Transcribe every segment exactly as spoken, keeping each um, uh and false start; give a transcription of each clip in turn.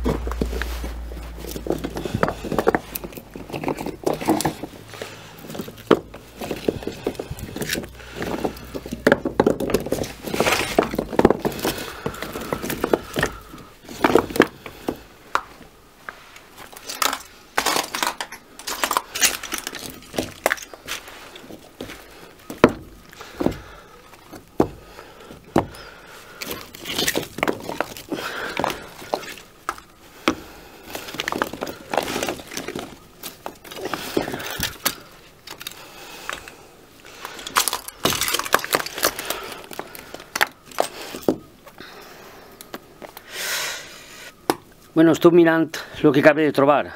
Bueno, estoy mirando lo que acabé de trobar.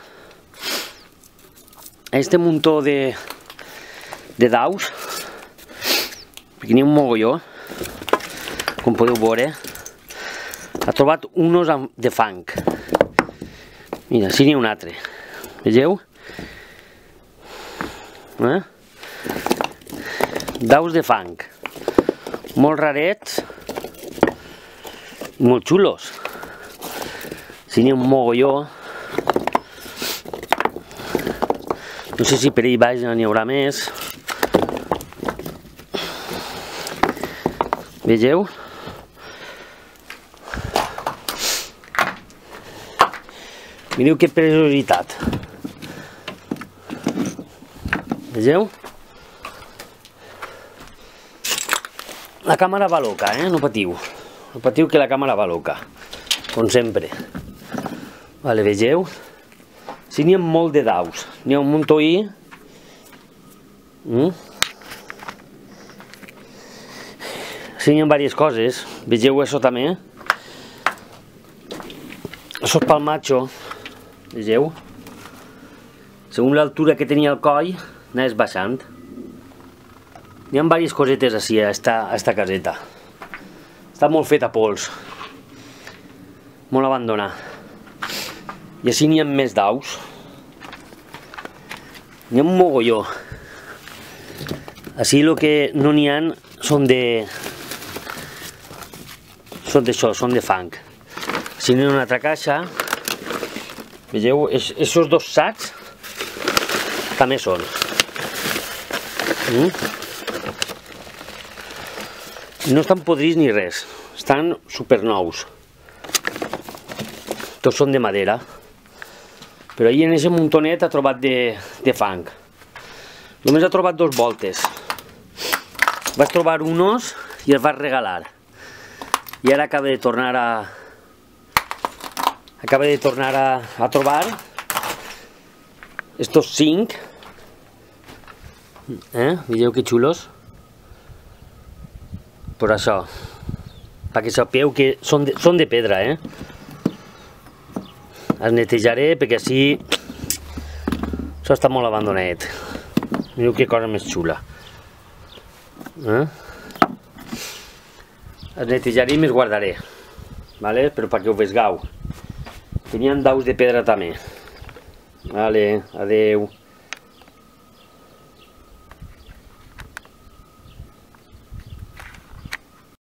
Este muntó de, de daus, perquè n'hi ha un mogolló, com podeu veure. Ha trobat unos de fang. Mira, si n'hi ha un altre. Vegeu? Eh? Daus de fang. Molt rarets, molt xulos. Si n'hi ha un mogolló. No sé si per ahí baix n'hi haurà més. Vegeu? Mireu que prioritat. Vegeu? La càmera va loca, eh? No patiu. No patiu que la càmera va loca. Com sempre. Vale, vegeu? Si n'hi ha molt de daus. N'hi ha un muntoí. Mm? Si n'hi ha diverses coses. Vegeu això també. Això és pel macho. Vegeu? Segons l'altura que tenia el coll, anaves baixant. N'hi ha diverses cosetes així a esta, a esta caseta. Està molt fet a pols. Molt abandonat. I així n'hi ha més daus. N'hi ha un mogolló. Així el que no n'hi ha són de... Són d'això, són de fang. Si n'hi ha una altra caixa... Vegeu, aquests dos sacs també són. Mm? No estan podrits ni res. Estan supernous. Tots són de madera. Però ahir en aquest muntonet ha trobat de, de fang. Només ha trobat dos voltes. Vaig trobar unos i els vaig regalar. I ara acaba de tornar a... Acaba de tornar a, a trobar estos cinc. Eh? Veieu que xulos? Per això. Perquè sapeu que són de, són de pedra, eh? Els netejaré perquè així això està molt abandonat. Mireu que cosa més xula. Eh? Els netejaré i me'ls guardaré. Vale? Però perquè ho vegeu. Tenien daus de pedra també. Vale, adeu.